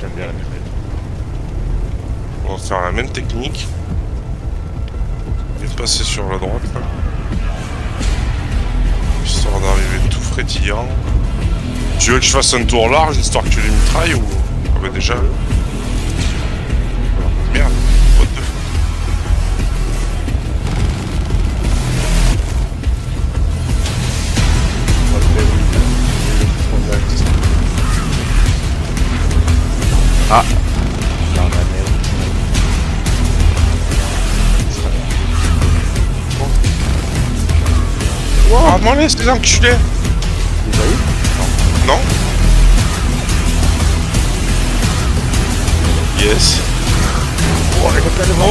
J'aime bien la pupille. On va faire la même technique. Et de passer sur la droite là. Histoire d'arriver tout frétillant. Tu veux que je fasse un tour large histoire que tu les mitrailles ou... Ah bah déjà... Merde, what the fuck. Ah, là on a merde. Wow. Ah, moi laisse les enculés. Vous avez eu? Non. Yes. Oh, elle est plein de vent.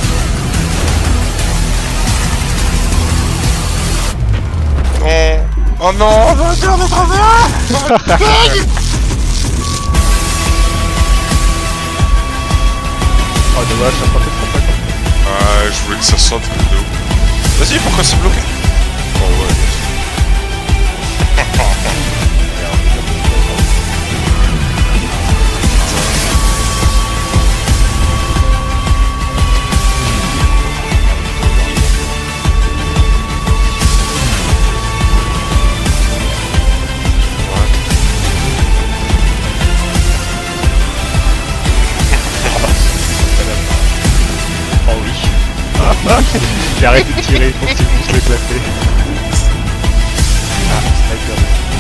Non. Oh non, on va faire de travers. Oh dommage, ça pas fait trop pas. Ah, je voulais que ça saute de ouf. Vas-y, pourquoi c'est bloqué? Oh ouais. Oh oui. J'ai arrêté de tirer, il faut que tu puisses l'éclater. Ah, sniper.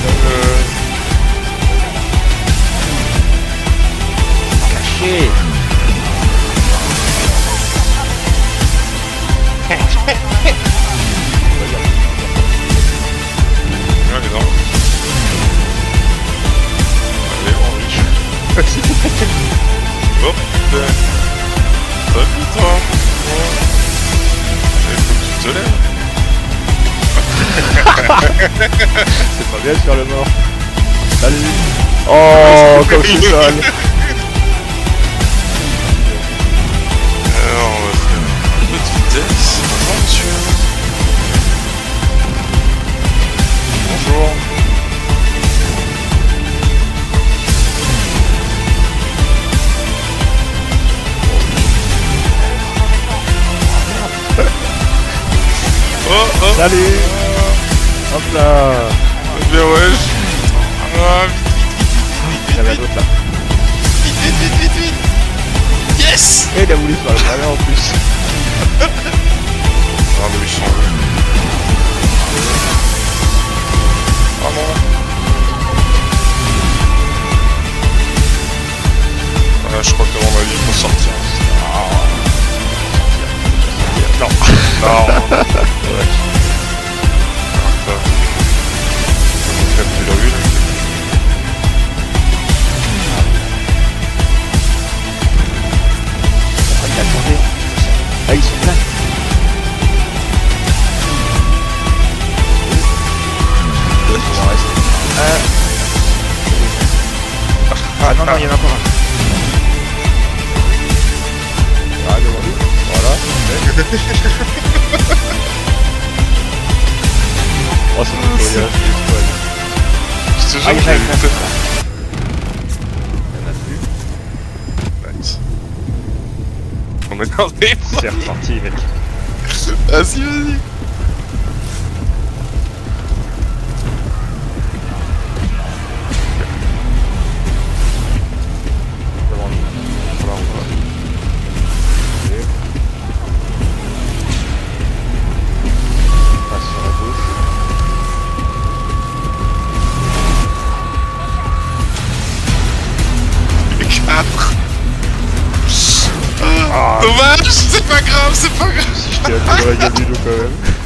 Caché. Allez, non. Allez, on riche. Hop, putain. Salut toi. Il faut que tu te lèves. C'est pas bien de faire le mort. Salut. Oh, comme je suis sale. Alors, on va faire un peu de vitesse. Bonjour, monsieur. Bonjour. Oh, oh. Salut. Hop là. Bien, wesh. Ah, Il y en a d'autres là. vite. Yes. Et il a voulu faire le travers en plus. Ah, mais ils sont là. Ah non. Ah, je crois qu'à mon avis, il faut sortir. Non. Non. Ouais. Attends. Tu l'as vu là? Attendez. Ah, ils sont pleins. Ah non, non, il y en a encore un. Ah, devant nous. Voilà. Oh, c'est mon voyage, Je te jure Ah, que il y en a, j'ai il y en a. vu. Il y en a plus. Nice. On est dans les... C'est reparti, mec. Vas-y. Devant nous. Voilà, on va. Ok. On passe sur la gauche. Les 4. Ah, Dommage, c'est pas grave. si je t'ai attiré la gueule du loup quand même.